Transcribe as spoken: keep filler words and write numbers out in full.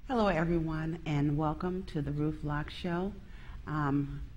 Hello, everyone, and welcome to the Ruth Locke Show. Um,